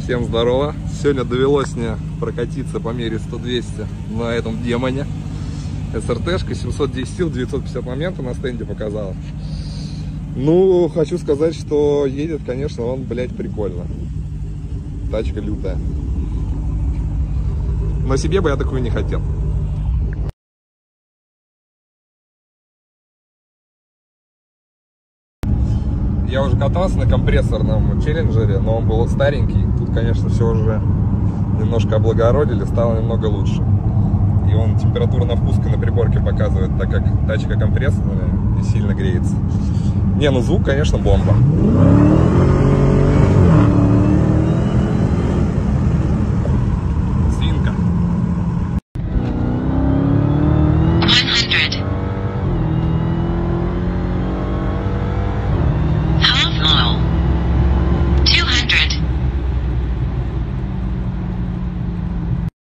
Всем здорово! Сегодня довелось мне прокатиться по мере 100-200 на этом демоне. СРТ-шка, 710 сил, 950 моментов на стенде показала. Ну, хочу сказать, что едет, конечно, он, блядь, прикольно. Тачка лютая. Но себе бы я такую не хотел. Я уже катался на компрессорном челленджере, но он был старенький. Тут, конечно, все уже немножко облагородили, стало немного лучше. И он температуру на впуске на приборке показывает, так как тачка компрессорная и сильно греется. Не, ну звук, конечно, бомба.